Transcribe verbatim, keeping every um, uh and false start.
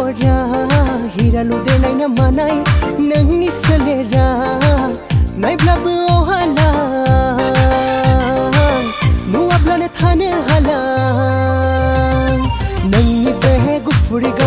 महरा हिरा लुदे नायना मानाय नोंनि सोलेरा नायब्लाबो अहाला नुवाब्लानो थानो हाला नोंनि बे गुफुर